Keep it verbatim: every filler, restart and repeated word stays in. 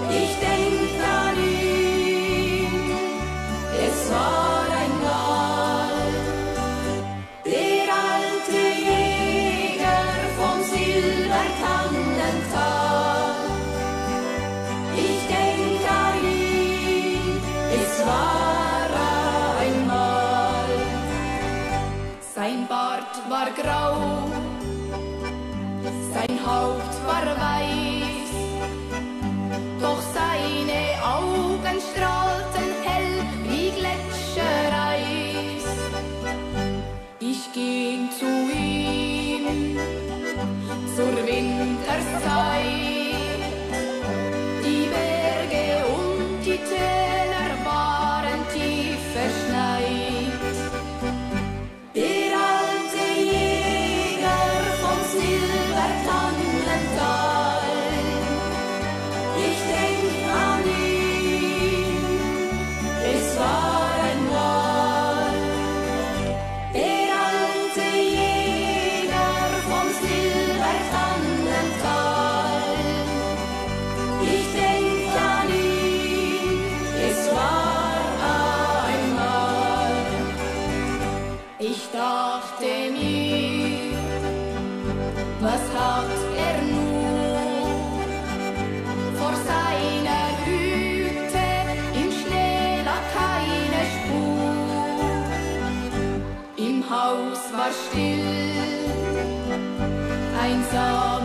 Ich denk an ihn, es war einmal der alte Jäger vom Silbertannental. Ich denk an ihn, es war einmal. Sein Bart war grau, sein Haupt war weiß, doch seine Augen strahlten hell wie Gletschereis. Ich ging zu ihm zur Winterszeit, die Berge und die Täler waren tief verschneit. Der alte Jäger vom Silbertannental, ich denk an ihn, es war einmal. Der alte Jäger vom Silbertannental, ich denk an ihn, es war einmal. Ich dachte mir, was hat er nur vor seiner Hütte? Im Schnee lag keine Spur. Im Haus war still, einsam.